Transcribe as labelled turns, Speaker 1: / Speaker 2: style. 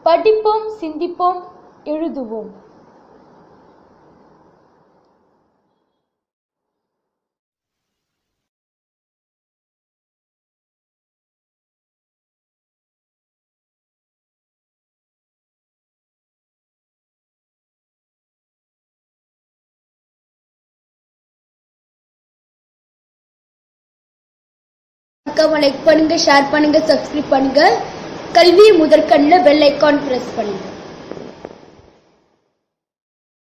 Speaker 1: படிப்போம், சிந்திப்போம், எழுதுவோம்.
Speaker 2: லைக் பண்ணுங்க, ஷேர் பண்ணுங்க, சப்ஸ்கிரைப் பண்ணுங்க. கல்வி முதற்கண்ணில் பெல் ஐகான் பிரஸ் பண்ணுங்க.